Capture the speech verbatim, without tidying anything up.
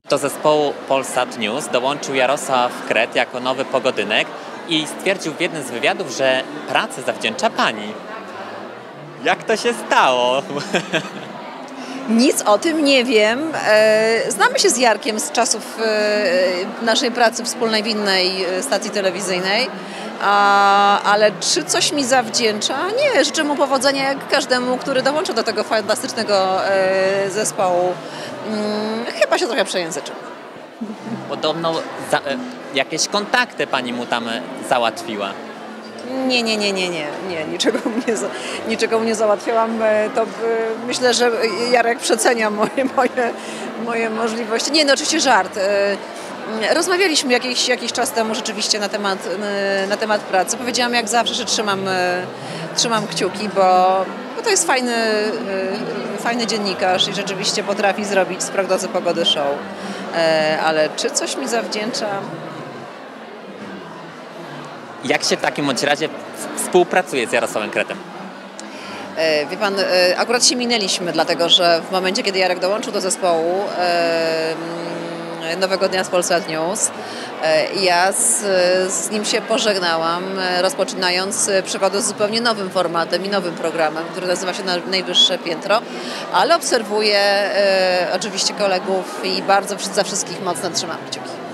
Do zespołu Polsat News dołączył Jarosław Kret jako nowy pogodynek i stwierdził w jednym z wywiadów, że pracę zawdzięcza pani. Jak to się stało? Nic o tym nie wiem. Znamy się z Jarkiem z czasów naszej pracy wspólnej w innej stacji telewizyjnej, ale czy coś mi zawdzięcza? Nie, życzę mu powodzenia jak każdemu, który dołączył do tego fantastycznego zespołu. Chyba się trochę przejęzyczył. Podobno za, jakieś kontakty pani mu tam załatwiła. Nie, nie, nie, nie, nie, nie, niczego nie, niczego nie załatwiałam. To myślę, że Jarek przecenia moje, moje, moje możliwości. Nie, no oczywiście żart. Rozmawialiśmy jakiś, jakiś czas temu rzeczywiście na temat, na temat pracy. Powiedziałam jak zawsze, że trzymam, trzymam kciuki, bo, bo to jest fajny, fajny dziennikarz i rzeczywiście potrafi zrobić z prognozy pogody show. Ale czy coś mi zawdzięcza? Jak się w takim bądź razie współpracuje z Jarosławem Kretem? Wie pan, akurat się minęliśmy, dlatego że w momencie, kiedy Jarek dołączył do zespołu Nowego Dnia z Polsat News, ja z, z nim się pożegnałam, rozpoczynając przygodę z zupełnie nowym formatem i nowym programem, który nazywa się Najwyższe Piętro, ale obserwuję oczywiście kolegów i bardzo za wszystkich mocno trzymam kciuki.